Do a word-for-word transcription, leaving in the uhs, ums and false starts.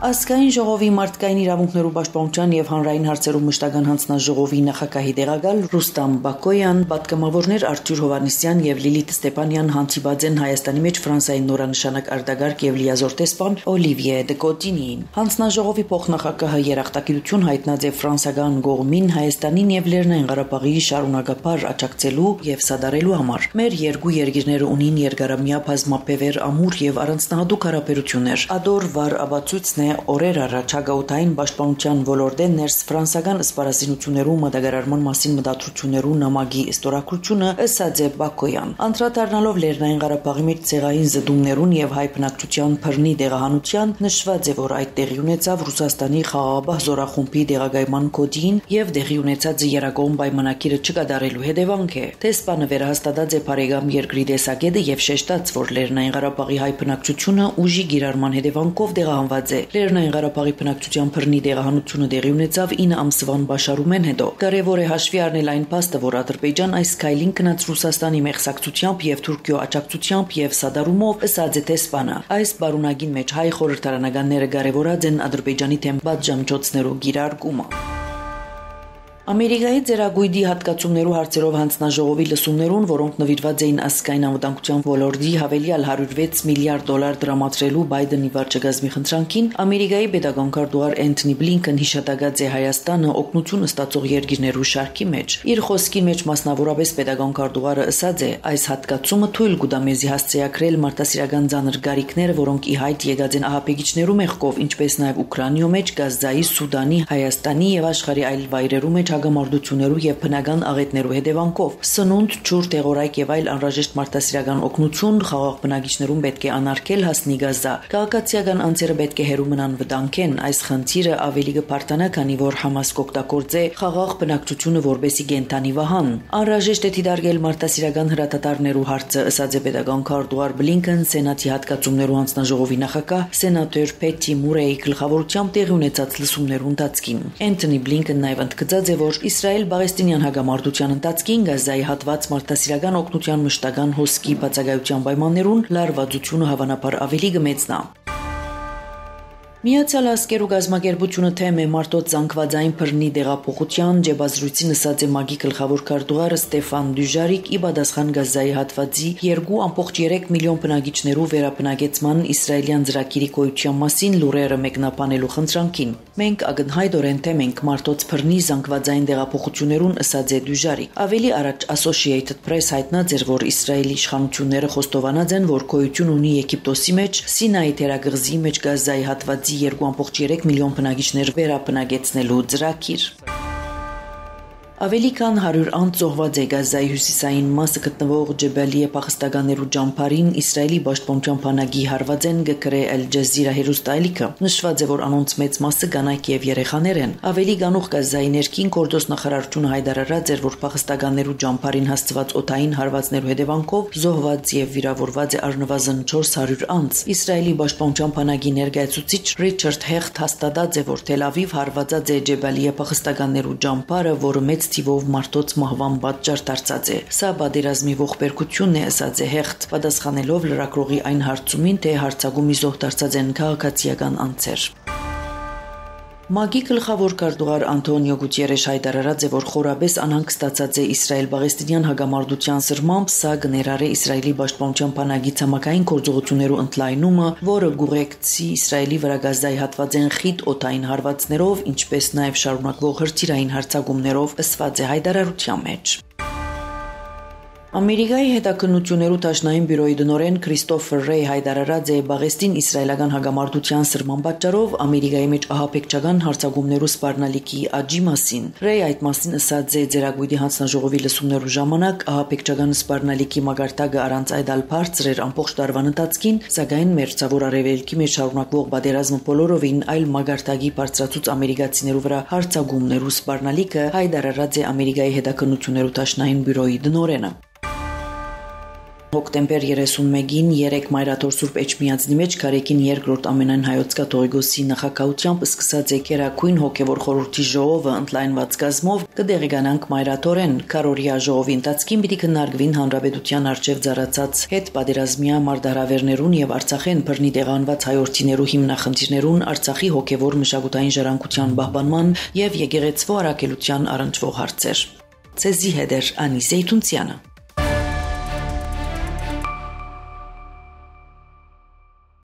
Ազգային ժողովի մարդկային իրավունքներու պաշտպանության եւ հանրային հարցերու մշտական հանձնաժողովի նախագահի տեղակալ Ռուստամ Բակոյան, պատգամավորներ Արթուր Հովհաննիսյան եւ Լիլիթ Ստեփանյան հանդիպած են Հայաստանի մեջ Ֆրանսիայի նորանշանակ արտագարկ եւ լիազոր տեսփան Օլիվիե դե Կոտինին։ Հանձնաժողովի փոխնախագահը երախտագիտություն հայտնած է ֆրանսական գողմին Հայաստանին եւ Լեռնային Ղարաբաղի շարունակապար աջակցելու եւ սադարելու համար։ Մեր երկու երկիրները ունին երկարամյա բազմապեվեր ամուր եւ առանձնահատուկ հարաբերություններ։ Ադոր վար աբացույցն է օրեր առաջ հագաուտային պաշտպանության ոլորտեն ներս ֆրանսական սպառազինություններու մատակարարման մասին մտադրություններու նամակի ստորագրությունը ըսած է Բակոյան։ Անդրադառնալով Լեռնային Ղարաբաղի մեջ ցեղային զդումներուն եւ հայ բնակչության բռնի դեղահանության նշված է, որ այդ տեղի ունեցավ Ռուսաստանի խաղաղապահ զորախումբի դեղագայման կոդին եւ դեղի ունեցած երակողմ պայմանակիրը չկատարելու հետևանք է։ Տեսփանը վերահաստատած է բարեկամ երկրի տեսակետը եւ շեշտած, որ Լեռնային Ղարաբաղի հայ բնակչությունը ուժի գիրառման հետևանքով դեղահանված է։ Լեռնային Ղարաբաղի բնակչության բռնի դեղահանությունը տեղի ունեցավ ինը ամսվան բաշարումեն հետո։ Կարևոր է հաշվի առնել այն փաստը, որ Ադրբեջան այս քայլին կնած Ռուսաստանի մեղսակցությամբ եւ Թուրքիո աջակցությամբ եւ սադարումով ըսած է տեսփանը։ Այս բարունակին մեջ հայ խորհրդարանականները կարևորած են Ադրբեջանի թեմ պատժամիջոցներու գիրարկումը։ Ամերիկայի ձեռագույդի հատկացումներու հարցերով հանձնաժողովի լսումներուն, որոնք նվիրված էին ազգային անվտանգության ոլորտի հավելյալ հարյուր վեց միլիարդ դոլար դրամատրելու Բայդենի վարչագազմի խնդրանքին, Ամերիկայի պետական քարտուղար Էնթոնի Բլինքեն հիշատակած է Հայաստանը օգնություն ստացող երկիրներու շարքի մեջ։ Իր խոսքի մեջ մասնավորապես պետական քարտուղարը ըսած է, այս հատկացումը թույլ կտա մեզի հասցեակրել մարդասիրական ցաներ գարիքները, որոնք ի հայտ եկած են ահաբեկիչներու մեղքով, ինչպես նաև Ուկրաինայո մեջ, Գազայի, Սուդանի, Հայաստանի եւ աշխարհի այլ վայրերու մեջ հագամարտություններու եւ բնական աղետներու հետևանքով սնունդ, ջուր, տեղորայք եւ այլ անհրաժեշտ մարդասիրական օգնություն խաղաղ բնակիչներուն պետք է անարգել հասնի Գազա։ Քաղաքացիական անձերը պետք է հերու մնան վտանգեն։ Այս խնդիրը ավելի կբարձրանա, քանի որ Համաս կօգտագործե խաղաղ բնակչությունը որբեսի գենտանի վահան։ Անհրաժեշտ է դիտարկել մարդասիրական հրատատարներու հարցը, ըսած է պետական քարտուղար Բլինքեն սենատի հատկացումներու հանձնաժողովի նախագահ սենատոր Փեթի Մուրեյի գլխավորությամբ տեղի ունեցած լսումներու ընթացքին։ Էնթոնի Բլինքեն նաև ընդգծած է, որ Իսրայել-Պաղեստինյան հագամարտության ընթացքին Գազայի հատված մարդասիրական օգնության մշտական հոսքի բացակայության պայմաններուն լարվածությունը հավանաբար ավելի կմեծնա։ Միացյալ Ազգերու գազམ་ակերպությունը թեմ է մարտոց զանգվածային բռնի դեղափոխության ջեբազրույցի նսած է ՄԱԳ-ի գլխավոր քարտուղարը Ստեֆան Դյուժարիկ ի պատասխան Գազայի հատվածի երկու կողմը երեք միլիոն բնակիչներու վերաբնակեցման իսրայելյան ծրագիրի գոյության մասին լուրերը մեկնաբանելու խնդրանքին։ Մենք ակնհայտորեն թեմ ենք մարտոց բռնի զանգվածային դեղափոխություններուն, ըսած է Դյուժարիկ։ Ավելի առաջ Associated Press հայտնած էր, որ Իսրայելի իշխանությունները խոստովանած են, որ գոյություն ունի Եգիպտոսի մեջ Սինայի թերակղզի մեջ Գազայի հատվածի երկու կողմը երեք միլիոն բնակիչներ վերաբնակեցնելու ծրագիր։ Ավելի քան հարյուր անձ զոհված է Գազայի հյուսիսային մասը գտնվող Ջեբալիե փախստականներու ճամբարին Իսրայելի պաշտպանության բանակի հարվածեն գկրե Al Jazeera հերոստայլիկը։ Նշված է, որ անոնց մեծ մասը կանայք եւ երեխաներ են։ Ավելի գանուխ Գազայի ներքին գործոս նախարարությունը հայտարարած էր, որ փախստականներու ճամբարին հասցված օդային հարվածներու հետևանքով զոհված եւ վիրավորված է առնվազն չորս հարյուր անձ։ Իսրայելի պաշտպանության բանակի ներկայացուցիչ Ռիչարդ Հեղտ հաստատած է, որ Թել Ավիվ հարվածած է Ջեբալիե փախստականներու ճամբարը, որը մեծ թիվով մարտոց մահվան պատճառ դարձած է։ Սա պատերազմի ողբերգությունն է, ըսած է Հեղտ, պատասխանելով լրագրողի այն հարցումին, թե հարձակումի զոհ դարձած են քաղաքացիական անձեր։ ՄԱԳ-ի գլխավոր քարտուղար Անտոնիո Գուտիերեշ հայտարարած է, որ խորաբես անհանգստացած է Իսրայել-Պաղեստինյան հագամարտության սրմամբ, սա կներառե Իսրայելի պաշտպանության բանակի ցամաքային գործողություններու ընդլայնումը, որը կուղեկցի Իսրայելի վրա Գազայի հատվածեն խիտ օդային հարվածներով, ինչպես նաև շարունակվող հրթիռային հարձակումներով, ըսված է հայտարարության մեջ։ Ամերիկայի հետաքննություններու դաշնային բյուրոյի դնորեն Քրիստոֆեր Ռեյ հայտարարած է Պաղեստին իսրայելական հագամարտության սրման պատճառով Ամերիկայի մեջ ահաբեկչական հարձակումներու սպառնալիքի աճի մասին։ Ռեյ այդ մասին ըսած է ձեռագույդի հանձնաժողովի լսումներու ժամանակ ահաբեկչական սպառնալիքի մագարտակը առանց այդ ալ բարձր էր ամբողջ տարվան ընթացքին, սակայն մերձավոր արևելքի մեջ շարունակվող պատերազմը բոլորովին այլ մագարտակի բարձրացուց ամերիկացիներու վրա հարձակումներու սպառնալիքը հայտարարած է Ամերիկայի հետաքննություններու դաշնային բյուրոյի դնորենը։ Հոկտեմբեր երեսունմեկին երեք Մայրաթոր Սուրբ Էջմիածնի մեջ Կարեկին երկրորդ ամենայն հայոց կաթողիկոսի նախակայությամբ սկսած է Կերակույն հոգևոր խորհրդի ժողովը ընդլայնված գազմով կդեղեկանանք Մայրաթորեն Կարորիա ժողովի ընթացքին պիտի քննարկվին հանրապետության արչև ծառացած հետ պատերազմյա մարտահրավերներուն եւ Արցախեն բռնի տեղանված հայորդիներու հիմնախնդիրներուն Արցախի հոգևոր մշակութային ժառանգության պահպանման եւ եկեղեցվո առաքելության առնչվող հարցեր։ Ցեզի հետ է Անի Զեյթունցյանը։